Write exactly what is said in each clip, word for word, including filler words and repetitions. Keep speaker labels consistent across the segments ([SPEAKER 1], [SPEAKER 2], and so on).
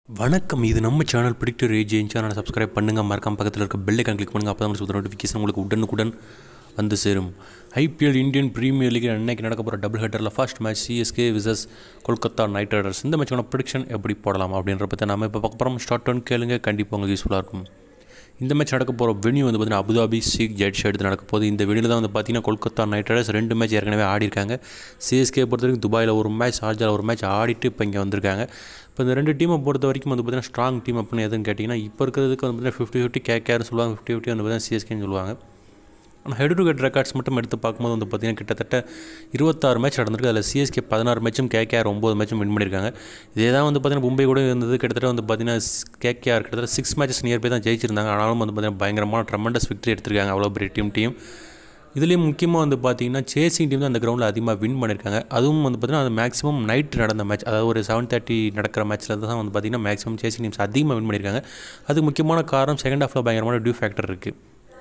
[SPEAKER 1] வணக்கம். இது நம்ம சேனல் பிடிக்டர் ஏஜெயின் சேனலை சப்ஸ்கிரைப் பண்ணுங்கள். மறக்காம பக்கத்தில் இருக்க பெல் ஐக்கான் கிளிக் பண்ணுங்கள். அப்போ தான் உங்களுக்கு நோட்டிஃபிகேஷன் உங்களுக்கு உடனுக்குடன் வந்து சேரும். ஐபிஎல் இந்தியன் பிரீமியர் லீக் அன்னைக்கு நடக்க போகிற டபுள் ஹெட்டரில் first match CSK versus Kolkata knight riders. இந்த மேட்சான ப்ரிடிக்ஷன் எப்படி போடலாம் அப்படின்ற பற்றி நம்ம இப்போ பார்க்க போகிறோம். ஸ்டார்ட் ஒன் கேளுங்க, கண்டிப்பாக உங்களுக்கு யூஸ்ஃபுல்லாக இருக்கும். இந்த மேட்ச் நடக்க போகிற வென்யூ வந்து பார்த்திங்கன்னா அபுதாபி ஷேக் ஜெட் எடுத்து நடக்க போகுது. இந்த வெனியில் தான் வந்து பார்த்திங்கன்னா கொல்கத்தா நைட் ரைடர்ஸ் ரெண்டு மேட்ச் ஏற்கனவே ஆடி இருக்காங்க. சிஎஸ்கே பொறுத்த வரைக்கும் துபாயில் ஒரு மேட்ச், ஷார்ஜாவில் ஒரு மேட்ச் ஆடிட்டு இப்போ இங்கே வந்திருக்காங்க. இப்போ இந்த ரெண்டு டீமை பொறுத்த வரைக்கும் வந்து பார்த்திங்கன்னா ஸ்ட்ராங் டீம் அப்படின்னு எதுன்னு கேட்டிங்கன்னா இப்போ இருக்கிறதுக்கு வந்து பார்த்திங்கன்னா ஃபிஃப்டி ஃபிஃப்டி கேகேஆர் சொல்லுவாங்க, ஃபிஃப்டி ஃபிஃப்டி வந்து பார்த்திங்கன்னா சிஎஸ்கேன்னு சொல்லுவாங்க. ஆனால் ஹெட் டு ஹெட் ரெக்கார்ட்ஸ் மட்டும் எடுத்து பார்க்கும்போது வந்து பார்த்திங்கன்னா கிட்டத்தட்ட இருபத்தாறு மேட்ச் நடந்திருக்கு. அதில் சிஎஸ்கே பதினாறு மேட்சும் கேகேஆர் ஒம்பது மேட்சும் வின் பண்ணியிருக்காங்க. இதே தான் வந்து பார்த்திங்கன்னா மும்பை கூட இருந்தது. கிட்டத்தட்ட வந்து பார்த்திங்கன்னா கேகேஆர் கிட்டத்தட்ட சிக்ஸ் மேட்சஸ் நியர் பை தான் ஜெயிச்சிருந்தாங்க. ஆனாலும் வந்து பார்த்திங்கன்னா பயங்கரமான ட்ரெமெண்டஸ் விக்டரி எடுத்திருக்காங்க. அவ்வளோ பெரிய டீம் டீம் இதுலேயும் முக்கியமாக வந்து பார்த்திங்கன்னா சேசிங் டீம் தான் அந்த கிரௌண்டில் அதிகமாக வின் பண்ணியிருக்காங்க. அதுவும் வந்து பார்த்திங்கன்னா அது மேக்ஸிமம் நைட் நடந்த மேட்ச், அதாவது ஒரு செவன் தேர்ட்டி நடக்கிற மேட்ச்சில் தான் வந்து பார்த்திங்கன்னா மேக்ஸிமம் சேசிங் டீம்ஸ் அதிகமாக வின் பண்ணியிருக்காங்க. அதுக்கு முக்கியமான காரணம் செகண்ட் ஹாஃபில் பயங்கரமான டியூ ஃபேக்டர் இருக்குது.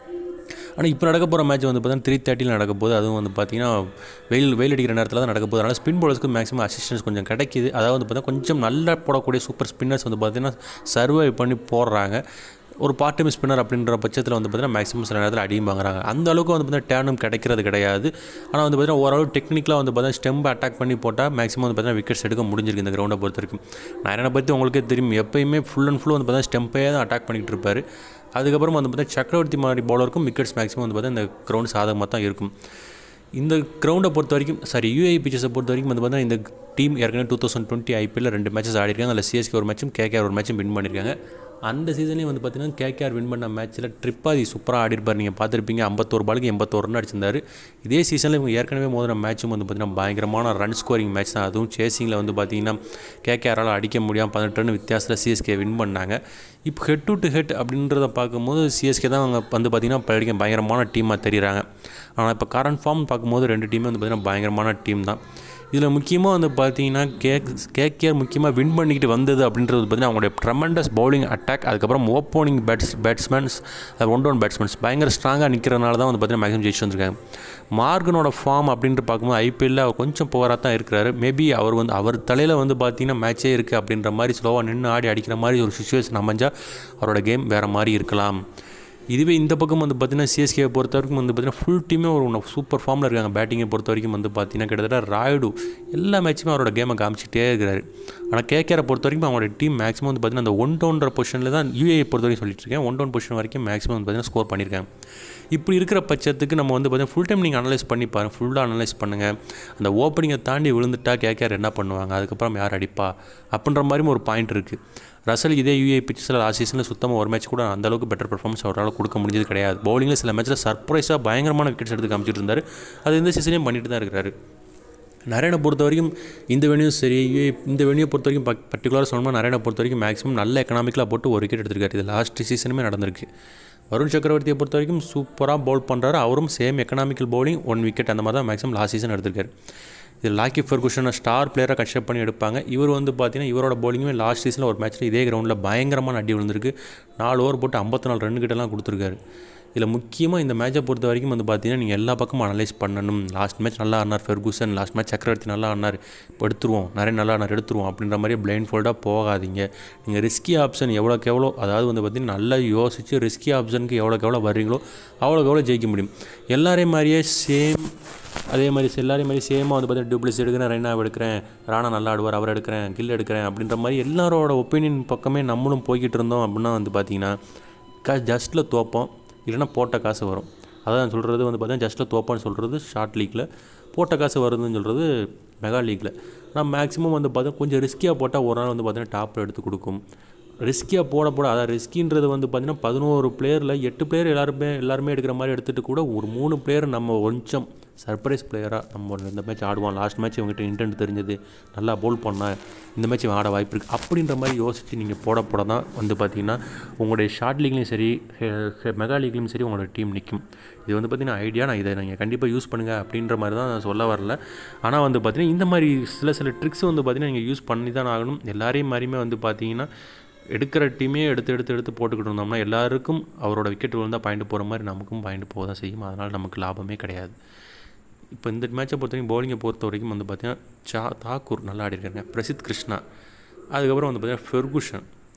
[SPEAKER 1] ஆனால் இப்போ நடக்க போகிற மேட்ச் வந்து பார்த்தீங்கன்னா த்ரீ தேர்ட்டியில் நடக்க போது. அதுவும் வந்து பார்த்திங்கன்னா வெயில் வெயில் அடிக்கிற நேரத்தில் தான் நடக்க போகுது. அதனால் ஸ்பின் பாலர்ஸ்க்கு மேக்ஸிமம் அசிஸ்டன்ஸ் கொஞ்சம் கிடைக்கிது. அதாவது வந்து பார்த்திங்கன்னா கொஞ்சம் நல்லா போடக்கூடிய சூப்பர் ஸ்பின்னர்ஸ் வந்து பார்த்திங்கன்னா சர்வை பண்ணி போடுறாங்க. ஒரு பார்ட் டைம் ஸ்பின்னர் அப்படின்ற பட்சத்தில் வந்து பார்த்திங்கன்னா மேக்ஸிமம் சில நேரத்தில் அடியும் வாங்குறாங்க. அந்த அளவுக்கு வந்து பார்த்திங்கன்னா டேர்னும் கிடைக்கிறது கிடையாது. ஆனால் வந்து பார்த்திங்கன்னா ஓரளவு டெக்னிக்கலாக வந்து பார்த்திங்கன்னா ஸ்டெம்பை அட்டாக் பண்ணி போட்டால் மேக்ஸிமம் வந்து பார்த்திங்கன்னா விக்கெட்ஸ் எடுக்க முடிஞ்சிருக்கு இந்த கிரௌண்டை பொறுத்த வரைக்கும். நான் பற்றி உங்களுக்கே தெரியும், எப்பயுமே ஃபுல் அண்ட் ஃபுல் வந்து பார்த்திங்கன்னா ஸ்டெம்பே தான் அட்டாக் பண்ணிகிட்டு இருப்பார். அதுக்கப்புறம் வந்து பார்த்திங்கன்னா சக்கரவர்த்தி மாதிரி பவுலருக்கும் விக்கெட்ஸ் மேக்ஸிமம் வந்து பார்த்திங்கன்னா இந்த கிரௌண்ட் சாதகமாக தான் இருக்கும். இந்த கிரௌண்டை பொறுத்த வரைக்கும் சாரி யூஏஇ பிச்சர்ஸை பொறுத்த வரைக்கும் வந்து பார்த்தீங்கன்னா இந்த டீம் ஏற்கனவே டூ தௌசண்ட் டுவெண்ட்டி ஐபிஎல்ல ரெண்டு மேட்சஸ் ஆடிருக்காங்க. அதில் சிஎஸ்கே ஒரு மேட்சும் கேகேஆர் ஒரு மேட்சும் வின் பண்ணியிருக்காங்க. அந்த சீசன்லேயும் வந்து பார்த்திங்கன்னா கேகேஆர் வின் பண்ண மேட்ச்சில் ட்ரிப்பாதி சூப்பராக ஆடிருப்பார். நீங்கள் பார்த்துருப்பீங்க, ஐம்பத்தோரு பாலுக்கு எண்பத்தோரு ரன் அடிச்சிருந்தார். இதே சீசனில் இவங்க ஏற்கனவே மோதின மேட்சும் வந்து பார்த்திங்கன்னா பயங்கரமான ரன் ஸ்கோரிங் மேட்ச் தான். அதுவும் சேசிங்கில் வந்து பார்த்திங்கன்னா கேகேஆரால் அடிக்க முடியாமல் பதினெட்டு ரன் வித்தியாசத்தில் சிஎஸ்கே வின் பண்ணாங்க. இப்போ ஹெட் டு டு ஹெட் அப்படின்றத பார்க்கும்போது சிஎஸ்கே தான் அவங்க வந்து பார்த்திங்கன்னா படிக்க பயங்கரமான டீமாக தெரியுறாங்க. ஆனால் இப்போ கரண்ட் ஃபார்ம் பார்க்கும்போது ரெண்டு டீமே வந்து பார்த்திங்கன்னா பயங்கரமான டீம் தான். இதில் முக்கியமாக வந்து பார்த்தீங்கன்னா கே கேகேஆர் முக்கியமாக வின் பண்ணிக்கிட்டு வந்தது அப்படின்றது பார்த்திங்கன்னா அவங்களுடைய ட்ரெமெண்டஸ் பவுலிங் அட்டாக், அதுக்கப்புறம் opening bats batsmen one down batsmen பயங்கர ஸ்ட்ராங்காக நிற்கிறனால தான் வந்து பார்த்திங்கன்னா மேக்ஸிமம் ஜெயிச்சு வந்திருக்காங்க. மார்கனோட ஃபார்ம் அப்படின்ட்டு பார்க்கும்போது ஐபிஎல்லில் அவர் கொஞ்சம் புவராக தான் இருக்கிறாரு. மேபி அவர் வந்து அவர் தலையில் வந்து பார்த்திங்கன்னா மேட்சே இருக்குது அப்படின்ற மாதிரி ஸ்லோவாக நின்று ஆடி அடிக்கிற மாதிரி ஒரு சுச்சுவேஷன் அமைஞ்சால் அவரோட கேம் வேறு மாதிரி இருக்கலாம். இதுவே இந்த பக்கம் வந்து பார்த்திங்கன்னா சிஎஸ்கே பொறுத்த வரைக்கும் வந்து பார்த்திங்கன்னா ஃபுல் டீமே ஒரு சூப்பர் ஃபார்மில் இருக்காங்க. பேட்டிங்கை பொறுத்த வரைக்கும் வந்து பார்த்திங்கன்னா கிட்டத்தட்ட ராயுடு எல்லா மேட்சுமே அவரோட கேமை காமிச்சிட்டே இருக்கிறாரு. ஆனால் கேகேஆரை பொறுத்த வரைக்கும் அவங்களோட டீம் மேக்ஸிமம் வந்து பார்த்திங்கன்னா அந்த ஒன் டவுன்ற பொசிஷனில் தான் யூஏஐ பொறுத்த வரைக்கும் சொல்லிட்டு இருக்கேன். ஒன் டவுன் பொசிஷன் வரைக்கும் மேக்ஸிமம் வந்து பார்த்திங்கன்னா ஸ்கோர் பண்ணியிருக்காங்க. இப்படி இருக்கிற பட்சத்துக்கு நம்ம வந்து பார்த்திங்கன்னா ஃபுல் டைம் நீங்கள் அனலைஸ் பண்ணி பாருங்கள், ஃபுல்லாக அனலைஸ் பண்ணுங்கள். அந்த ஓப்பனிங்கை தாண்டி விழுந்துட்டா கேகேஆர் என்ன பண்ணுவாங்க, அதுக்கப்புறம் யார் அடிப்பா அப்படின்ற மாதிரியும் ஒரு பாயிண்ட் இருக்குது. ரசல் இதே யூஏ பிச்சஸில் லாஸ்ட் சீசனில் சுத்தமாக ஒரு மேட்ச் கூட அந்தளவுக்கு பெட்டர் பர்ஃபார்மன்ஸ் அவரால் கொடுக்க முடிஞ்சது கிடையாது. பவுலிங்கில் சில மேட்ச்சில் சர்ப்ரைஸாக பயங்கரமான விக்கெட்ஸ் எடுத்து காமிச்சிட்டு இருந்தார். அது இந்த சீசனையும் பண்ணிட்டு தான் இருக்கிறாரு. நரேனை பொறுத்த வரைக்கும் இந்த வெனியும் சரி, இந்த வெனியை பொறுத்த வரைக்கும் ப பர்டிகுலராக சொல்லணும்னா நரேனை பொறுத்த வரைக்கும் மேக்ஸிமம் நல்ல எக்கனாமிக்கலாக போட்டு ஒரு விக்கெட் எடுத்திருக்காரு. இது லாஸ்ட் சீசனுமே நடந்திருக்கு. வருண் சக்கரவர்த்தியை பொறுத்த வரைக்கும் சூப்பராக பவுல் பண்ணுறாரு. அவரும் same economical bowling one wicket அந்த மாதிரி தான் மேக்ஸிமம் லாஸ்ட் சீசன் எடுத்திருக்காரு. இது லாக்கி ஃபெர்குசனை ஸ்டார் பிளேயராக கன்சிடர் பண்ணி எடுப்பாங்க. இவர் வந்து பார்த்தீங்கன்னா இவரோட பவுலிங்குமே லாஸ்ட் சீசனில் ஒரு மேட்ச்சில் இதே கிரௌண்டில் பயங்கரமான அடி விழுந்திருக்கு. நாலு ஓவர் போட்டு ஐம்பத்தி நாலு ரன் கிட்டலாம் கொடுத்துருக்காரு. இதில் முக்கியமாக இந்த மேட்சை பொறுத்த வரைக்கும் வந்து பார்த்தீங்கன்னா நீங்கள் எல்லா பக்கமும் அனலைஸ் பண்ணணும். லாஸ்ட் மேட்ச் நல்லா ஆனார் ஃபெர்குசன், லாஸ்ட் மேட்ச் சக்கரவர்த்தி நல்லா ஆனார், இப்போ எடுத்துருவோம், நிறைய நல்லா ஆனார் எடுத்துருவோம் அப்படின்ற மாதிரி பிளைண்ட் ஃபோல்டாக போகாதீங்க. நீங்கள் ரிஸ்கி ஆப்ஷன் எவ்வளோக்கு எவ்வளோ, அதாவது வந்து பார்த்திங்கன்னா நல்லா யோசித்து ரிஸ்கி ஆப்ஷனுக்கு எவ்வளோக்கு எவ்வளோ வர்றீங்களோ அவ்வளோக்கு எவ்வளோ ஜெயிக்க முடியும். எல்லாரையும் மாதிரியே சேம் அதே மாதிரி எல்லாரையும் மாதிரி சேமாக வந்து பார்த்தீங்கன்னா டூப்ளிஸ் எடுக்கிறேன், ரெய்னாவை எடுக்கிறேன், ராணா நல்லா ஆடுவார் அவர் எடுக்கிறேன், கில் எடுக்கிறேன் அப்படின்ற மாதிரி எல்லாரோட ஒப்பீனியன் பக்கமே நம்மளும் போய்கிட்டு இருந்தோம் அப்படின்னா வந்து பார்த்திங்கன்னா காசு ஜஸ்ட்டில் தோப்போம், இல்லைனா போட்ட காசு வரும். அதான் சொல்கிறது வந்து பார்த்தீங்கன்னா ஜஸ்ட்டில் தோப்பான்னு சொல்கிறது ஷார்ட் லீக்கில், போட்ட காசு வருதுன்னு சொல்கிறது மெகா லீக்கில். ஆனால் மேக்ஸிமம் வந்து பார்த்தீங்கன்னா கொஞ்சம் ரிஸ்கியாக போட்டால் ஒரு நாள் வந்து பார்த்திங்கன்னா டாப்பில் எடுத்து கொடுக்கும். ரிஸ்கியாக போட போட அதாவது ரிஸ்கின்றது வந்து பார்த்திங்கன்னா பதினோரு பிளேயரில் எட்டு பிளேயர் எல்லாருமே எல்லாருமே எடுக்கிற மாதிரி எடுத்துகிட்டு கூட ஒரு மூணு பிளேயர் நம்ம கொஞ்சம் சர்ப்ரைஸ் பிளேயராக நம்ம இந்த மேட்ச் ஆடுவான், லாஸ்ட் மேட்ச் இவங்ககிட்ட இன்டென்ட் தெரிஞ்சது, நல்லா பவுல் பண்ணால் இந்த மேட்ச் ஆட வாய்ப்பு இருக்குது அப்படின்ற மாதிரி யோசித்து நீங்கள் போட போட தான் வந்து பார்த்திங்கன்னா உங்களுடைய ஷார்ட் லீக்லேயும் சரி மெகா லீக்லேயும் சரி உங்களோட டீம் நிற்கும். இது வந்து பார்த்திங்கன்னா ஐடியா, நான் இதை நீங்கள் கண்டிப்பாக யூஸ் பண்ணுங்கள் அப்படின்ற மாதிரி தான் நான் சொல்ல வரல. ஆனால் வந்து பார்த்திங்கன்னா இந்த மாதிரி சில சில ட்ரிக்ஸ் வந்து பார்த்திங்கன்னா நீங்கள் யூஸ் பண்ணி தான் ஆகணும். எல்லாரையும் மாதிரியுமே வந்து பார்த்திங்கன்னா எடுக்கிற டீமே எடுத்து எடுத்து எடுத்து போட்டுக்கிட்டு இருந்தோம்னா எல்லாருக்கும் அவரோட விக்கெட் விழுந்தால் பாயிண்ட் போகிற மாதிரி நமக்கும் பாயிண்ட் போக தான் செய்யும். அதனால் நமக்கு லாபமே கிடையாது. இப்போ இந்த மேட்சை பொறுத்த வரைக்கும் பவுலிங்கை பொறுத்த வரைக்கும் வந்து பார்த்திங்கன்னா சா தாக்கூர் நல்லா ஆடிருக்காங்க, பிரசித் கிருஷ்ணா, அதுக்கப்புறம் வந்து பார்த்திங்கன்னா ஃபெர்குசன்,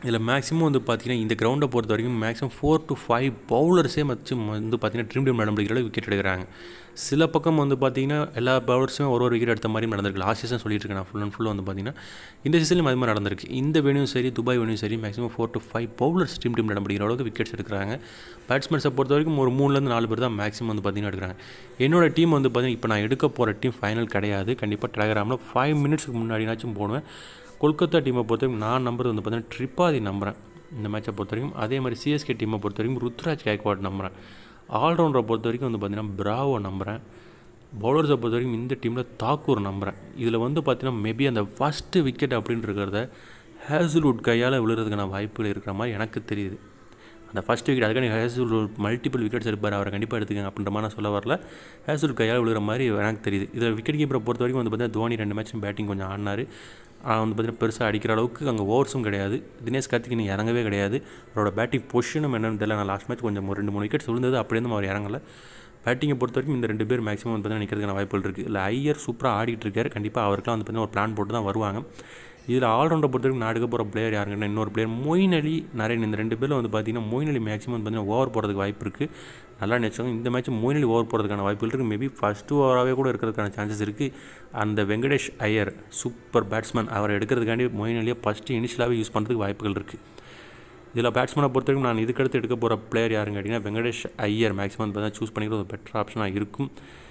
[SPEAKER 1] இதில் மேக்ஸிமம் வந்து பார்த்திங்கன்னா இந்த கிரவுண்டை பொறுத்த வரைக்கும் மேக்ஸிமம் ஃபோர் டு ஃபைவ் பவுலர்ஸே வச்சு வந்து பார்த்திங்கன்னா ட்ரீம் டீம் நடந்துக்கிற விக்கெட் எடுக்கிறாங்க. சில பக்கம் வந்து பார்த்திங்கன்னா எல்லா பவுலர்ஸுமே ஒரு ஒரு விக்கெட் எடுத்த மாதிரி நடந்திருக்கு. லாஸ்ட் சீசன் சொல்லிட்டு இருக்கேன் நான் ஃபுல் அண்ட் ஃபுல்லாக வந்து பார்த்திங்கன்னா இந்த சீசன்லையும் அது மாதிரி நடந்திருக்கு. இந்த வேணும் சரி துபாய் வேணும் சரி maximum four to five bowlers dream team நடந்துக்கிற அளவுக்கு விக்கெட்ஸ் எடுக்கிறாங்க. பேட்ஸ்மேன்ஸை பொறுத்த வரைக்கும் ஒரு மூணுலேருந்து நாலு பேர் தான் மேக்ஸிமம் வந்து பார்த்திங்கன்னா எடுக்கிறாங்க. என்னோட டீம் வந்து பார்த்திங்கன்னா இப்போ நான் எடுக்க போகிற டீம் ஃபைனல் கிடையாது. கண்டிப்பாக டெலகிராமில் ஃபைவ் மினிட்ஸ்க்கு முன்னாடினாச்சும் போடுவேன். கொல்கத்தா டீமை பொறுத்த வரைக்கும் நான் நம்புறது வந்து பார்த்திங்கன்னா ட்ரிப்பாதி நம்புகிறேன் இந்த மேட்சை பொறுத்த வரைக்கும். அதே மாதிரி சிஎஸ்கே டீமை பொறுத்த வரைக்கும் ருத்ராஜ் கைக்வாட் நம்புகிறேன். ஆல்ரவுண்டரை பொறுத்த வரைக்கும் வந்து பார்த்திங்கன்னா பிராவோ நம்புகிறேன். பவுலர்ஸை பொறுத்த வரைக்கும் இந்த டீமில் தாக்கூர் நம்புகிறேன். இதில் வந்து பார்த்திங்கன்னா மேபி அந்த ஃபஸ்ட்டு விக்கெட் அப்படின்னு இருக்கிறத ஹேசல்வுட் கையால் விழுறதுக்கான வாய்ப்புகள் இருக்கிற மாதிரி எனக்கு தெரியுது. அந்த ஃபஸ்ட் விக்கெட் அதுக்கான ஹேசல்வுட் மல்டிபிள் விக்கெட்ஸ் எடுப்பார், அவரை கண்டிப்பாக எடுத்துக்கங்க அப்படின்ற மாதிரி நான் சொல்ல வரல. ஹேசல்வுட் கையால் விழுகிற மாதிரி எனக்கு தெரியுது. இதில் விக்கெட் கீப்பரை பொறுத்த வரைக்கும் வந்து பார்த்திங்கன்னா தோனி ரெண்டு மேட்சும் பேட்டிங் கொஞ்சம் ஆடினார். வந்து பார்த்திங்கன்னா பெருசாக அடிக்கிற அளவுக்கு அங்கே ஓவர்ஸும் கிடையாது. தினேஷ் கார்த்திக் இன்னும் இறங்கவே கிடையாது. அவரோட பேட்டிங் பொசிஷனும் என்னென்னு தெரியல. நான் லாஸ்ட் மேட்ச் கொஞ்சம் ஒரு ரெண்டு மூணு விக்கெட்ஸ் விழுந்தது, அப்படியே அவர் இறங்கலை. பேட்டிங்கை பொறுத்த வரைக்கும் இந்த ரெண்டு பேர் மேக்ஸிமம் வந்து பார்த்திங்கன்னா நிற்கிறதுக்கான வாய்ப்புகள் இருக்குது. இல்லை ஐயர் சூப்பராக ஆடிட்டு இருக்காரு. கண்டிப்பாக அவருக்குலாம் வந்து பார்த்திங்கன்னா ஒரு பிளான் போட்டு தான் வருவாங்க. இதில் ஆல்ரவுண்டை பொறுத்த வரைக்கும் நான் எடுக்க போகிற பிளேயர் யாருங்கன்னா இன்னொரு பிளேயர் மொயின் அலி நரேன். இந்த ரெண்டு பேரில் வந்து பார்த்திங்கன்னா மொயின் அலி மேக்ஸிமம் வந்து பார்த்திங்கன்னா ஓவர் போகிறதுக்கு வாய்ப்பு இருக்குது. நல்லா நினச்சாங்க இந்த மேட்ச் மொயின் அலி ஓவர் போகிறதுக்கான வாய்ப்புகள் இருக்குது. மேபி ஃபஸ்ட்டு ஓவராகவே கூட இருக்கிறதுக்கான சான்சஸ் இருக்குது. அந்த வெங்கடேஷ் ஐயர் சூப்பர் பேட்ஸ்மேன், அவரை எடுக்கிறதுக்காண்டி மொயின் அலியை ஃபஸ்ட்டு இனிஷியலாகவே யூஸ் பண்ணுறதுக்கு வாய்ப்புகள் இருக்குது. இதில் பேட்ஸ்மேனை பொறுத்த வரைக்கும் நான் இதுக்கடுத்து எடுக்க போகிற பிளேயர் யாருன்னு கேட்டிங்கன்னா வெங்கடேஷ் ஐயர் மேக்ஸிமம் வந்து பார்த்தீங்கன்னா சூஸ் பண்ணிக்கிறது ஒரு பெட்டர் ஆப்ஷனாக இருக்கும்.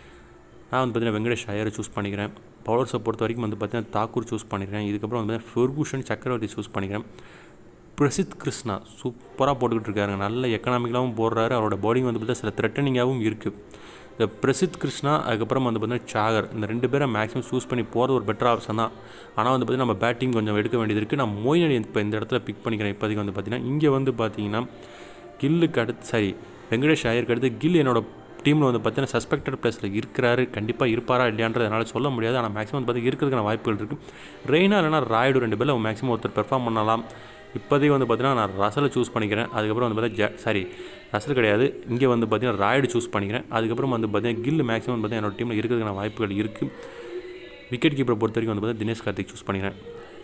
[SPEAKER 1] நான் வந்து பார்த்திங்கன்னா வெங்கடேஷ் ஐயரை சூஸ் பண்ணிக்கிறேன். பவுலர்ஸை பொறுத்த வரைக்கும் வந்து பார்த்திங்கன்னா தாக்கூர் சூஸ் பண்ணிக்கிறேன். இதுக்கப்புறம் வந்து பார்த்தீங்கன்னா ஃபெர்கூஷன் சக்கரவர்த்தி சூஸ் பண்ணிக்கிறேன். பிரசித் கிருஷ்ணா சூப்பராக போட்டுக்கிட்டு இருக்காருங்க. நல்ல எக்கனாமிக்கலாகவும் போடுறாரு. அவரோட பவுலிங் வந்து பார்த்தா சில த்ரெட்டனிங்காகவும் இருக்குது. இந்த பிரசித் கிருஷ்ணா அதுக்கப்புறம் வந்து பார்த்திங்கன்னா சாகர் இந்த ரெண்டு பேரை மேக்ஸிமம் சூஸ் பண்ணி போகிறது ஒரு பெட்டர் ஆப்ஷன் தான். ஆனால் வந்து பார்த்திங்கன்னா நம்ம பேட்டிங் கொஞ்சம் எடுக்க வேண்டியது இருக்குது. நான் மொயின் அலி இப்போ இந்த இடத்துல பிக் பண்ணிக்கிறேன். இப்போதைக்கு வந்து பார்த்திங்கன்னா இங்கே வந்து பார்த்திங்கன்னா கில்லுக்கு அடுத்து சரி வெங்கடேஷ் ஐயருக்கு அடுத்து கில் என்னோட டீமில் வந்து பார்த்தீங்கன்னா சஸ்பெக்டட் பிளேஸில் இருக்கிறாரு. கண்டிப்பாக இருப்பாரா இல்லையான்றது என்னால் சொல்ல முடியாது. ஆனால் மேக்ஸிமம் வந்து பார்த்திங்கன்னா இருக்கிறதுக்கான வாய்ப்புகள் இருக்குது. ரெய்னா இல்லைனா ராய்டு ரெண்டு பேரில் மேக்ஸிமம் ஒருத்தர் பெர்ஃபார்ம் பண்ணலாம். இப்போதைக்கு வந்து பார்த்திங்கன்னா நான் ரசலை சூஸ் பண்ணிக்கிறேன். அதுக்கப்புறம் வந்து பார்த்தீங்கன்னா ஜ சாரி ரசல் கிடையாது, இங்கே வந்து பார்த்திங்கன்னா ராய்டு சூஸ் பண்ணிக்கிறேன். அதுக்கப்புறம் வந்து பார்த்திங்கன்னா கில் மேக்ஸிமம் வந்து பார்த்திங்கன்னா என்னோட டீமில் இருக்கிறதுக்கான வாய்ப்புகள் இருக்குது. விக்கெட் கீப்பரை பொறுத்த வரைக்கும் வந்து பார்த்திங்கன்னா தினேஷ் கார்த்திக் சூஸ் பண்ணிக்கிறேன்.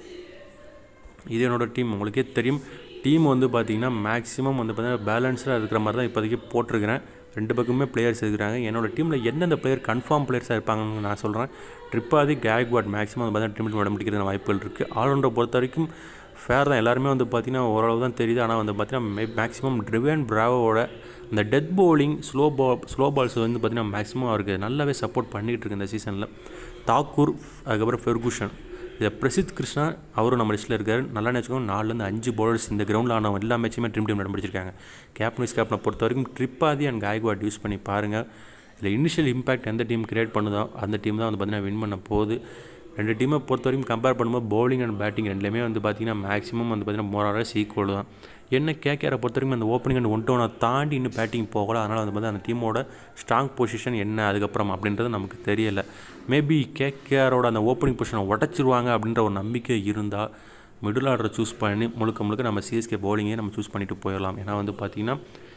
[SPEAKER 1] இது என்னோடய டீம். உங்களுக்கே தெரியும் டீம் வந்து பார்த்திங்கன்னா மேக்ஸிமம் வந்து பார்த்திங்கன்னா பேலன்ஸாக இருக்கிற மாதிரி தான் இப்போதைக்கு போட்டிருக்கிறேன். ரெண்டு பக்கமே பிளேயர்ஸ் இருக்கிறாங்க. என்னோடய டீமில் எந்தெந்த பிளேயர் கன்ஃபார்ம் பிளேயர்ஸாக இருப்பாங்கன்னு நான் சொல்கிறேன். ட்ரிப்பாதி கைக்வாட் மேக்ஸிமம் வந்து பார்த்திங்கன்னா ட்ரிமிட் விட முடிக்கிறதுக்கான வாய்ப்புகள் இருக்குது. ஆல்ரவுண்டரை பொறுத்த வரைக்கும் ஃபேர் தான். எல்லாருமே வந்து பார்த்திங்கன்னா ஓரளவு தான் தெரியுது. ஆனால் வந்து பார்த்திங்கன்னா மேக்ஸிமம் ட்ரிவன் பிராவோட அந்த death bowling slow ball slow balls வந்து பார்த்திங்கன்னா மேக்ஸிமம் அவருக்கு நல்லாவே சப்போர்ட் பண்ணிக்கிட்டு இருக்கு இந்த சீசனில். தாக்கூர் அதுக்கப்புறம் ஃபெர்கூஷன் இதை பிரசித் கிருஷ்ணா அவரும் நம்ம லிஸ்ட்டில் இருக்கார். நல்லா நினச்சிக்கோங்க நாலுலேருந்து அஞ்சு பவுலர்ஸ் இந்த கிரவுண்டில் ஆன எல்லா மேட்சுமே ட்ரீம் டீம் நடம்பிடிச்சிருக்காங்க. கேப்டன் வைஸ் கேப்டனை பொறுத்த வரைக்கும் ட்ரிப்பாதி அண்ட் கைக்வாட் யூஸ் பண்ணி பாருங்கள். இதில் இனிஷியல் இம்பாக்ட் எந்த டீம் கிரியேட் பண்ணுதோ அந்த டீம் தான் வந்து பார்த்திங்கன்னா வின் பண்ண போகுது. ரெண்டு டீமை பொறுத்த வரைக்கும் கம்பேர் பண்ணும்போது பவுலிங் அண்ட் பேட்டிங் ரெண்டுலேயுமே வந்து பார்த்திங்கன்னா மேக்ஸிமம் வந்து பார்த்திங்கன்னா மோராலஸ் ஈக்குவல் தான். என்ன கேகேஆரை பொறுத்த வரைக்கும் அந்த ஓப்பனிங் அண்ட் ஒன் டவுனை தாண்டி இன்னும் பேட்டிங் போகல. அதனால் வந்து பார்த்திங்கன்னா அந்த டீமோட ஸ்ட்ராங் பொசிஷன் என்ன அதுக்கப்புறம் அப்படின்றது நமக்கு தெரியலை. மேபி கேகேஆரோட அந்த ஓப்பனிங் பொசிஷனை உடச்சிருவாங்க அப்படின்ற ஒரு நம்பிக்கை இருந்தால் மிடில் ஆர்டரை சூஸ் பண்ணி முழுக்க முழுக்க நம்ம சிஎஸ்கே பவுலிங்கே நம்ம சூஸ் பண்ணிட்டு போயிடலாம். ஏன்னா வந்து பார்த்திங்கன்னா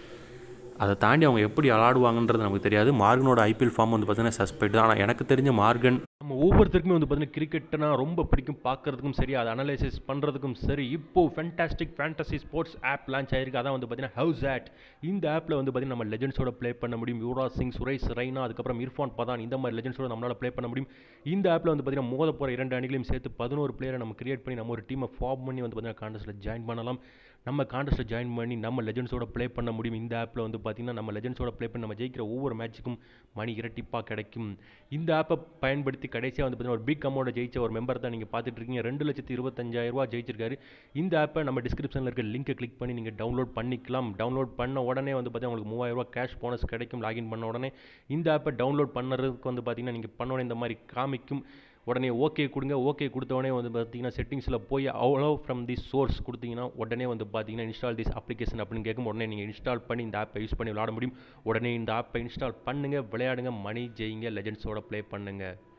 [SPEAKER 1] அதை தாண்டி அவங்க எப்படி விளாடுவாங்கன்றது நமக்கு தெரியாது. மார்கனோட ஐபிஎல் ஃபார்ம் வந்து பார்த்திங்கன்னா சஸ்பெக்ட் தான். ஆனால் எனக்கு தெரிஞ்ச மார்கன் நம்ம ஒவ்வொருத்தருக்குமே வந்து பார்த்திங்கன்னா கிரிக்கெட்னா ரொம்ப பிடிக்கும், பார்க்குறதுக்கும் சரி அதை அனலைசிஸ் பண்ணுறதுக்கும் சரி. இப்போது fantastic fantasy sports app launch ஆயிருக்கு. அதான் வந்து பார்த்திங்கன்னா ஹவுசாட். இந்த ஆப்பில் வந்து பார்த்திங்கன்னா நம்ம லெஜெண்ட்ஸோட ப்ளே பண்ண முடியும். யுவராஜ் சிங், சுரேஷ் ரெய்னா, அதுக்கப்புறம் இர்ஃபான் பதான் இந்த மாதிரி லெஜெண்ட்ஸோட நம்மளால் ப்ளே பண்ண முடியும். இந்த ஆப்பில் வந்து பார்த்திங்கன்னா மோத போகிற இரண்டு அணிகளையும் சேர்த்து பதினோரு பிளேயரை நம்ம கிரியேட் பண்ணி நம்ம ஒரு டீமை ஃபார்ம் பண்ணி வந்து பார்த்திங்கன்னா கான்டெஸ்ட்டில் ஜாயின் பண்ணலாம். நம்ம கான்டெஸ்ட்டில் ஜாயின் பண்ணி நம்ம லெஜெண்ட்ஸோட ப்ளே பண்ண முடியும். இந்த ஆப்பில் வந்து பார்த்திங்கன்னா நம்ம லெஜெண்ட்ஸோட ப்ளே பண்ணி நம்ம ஜெயிக்கிற ஒவ்வொரு மேட்ச்சுக்கும் மணி இரட்டிப்பாக கிடைக்கும். இந்த ஆப்பை பயன்படுத்தி கடைசியாக வந்து பார்த்திங்கன்னா ஒரு பிக் அமௌண்ட்டை ஜெயிச்ச ஒரு மெம்பர் தான் நீங்கள் பார்த்துட்டு இருக்கீங்க. ரெண்டு லட்சத்தி இருபத்தஞ்சாயிரம் ரூபா ஜெயிச்சிருக்காரு. இந்த ஆப்பை நம்ம டிஸ்கிரிப்ஷனில் இருக்க லிங்கை கிளிக் பண்ணி நீங்கள் டவுன்லோட் பண்ணிக்கலாம். டவுன்லோட் பண்ண உடனே வந்து பார்த்திங்கன்னா உங்களுக்கு மூவாயிரம் ரூபா கேஷ் போனஸ் கிடைக்கும். லாகின் பண்ண உடனே இந்த ஆப்பை டவுன்லோட் பண்ணுறதுக்கு வந்து பார்த்திங்கன்னா நீங்கள் பண்ண உடனே இந்த மாதிரி காமிக்கும். உடனே ஓகே கொடுங்க. ஓகே கொடுத்தவொடனே வந்து பார்த்தீங்கன்னா செட்டிங்ஸில் போய் அவ்வளோ ஃப்ரம் தி சோர்ஸ் கொடுத்தீங்கன்னா உடனே வந்து பார்த்தீங்கன்னா இன்ஸ்டால் திஸ் அப்ளிகேஷன் அப்படின்னு கேட்கும். உடனே நீங்கள் இன்ஸ்டால் பண்ணி இந்த ஆப்பை யூஸ் பண்ணி விளாட முடியும். உடனே இந்த ஆப்பை இன்ஸ்டால் பண்ணுங்கள், விளையாடுங்க, மணி ஜெயிங்க, லெஜெண்ட்ஸோட ப்ளே பண்ணுங்கள்.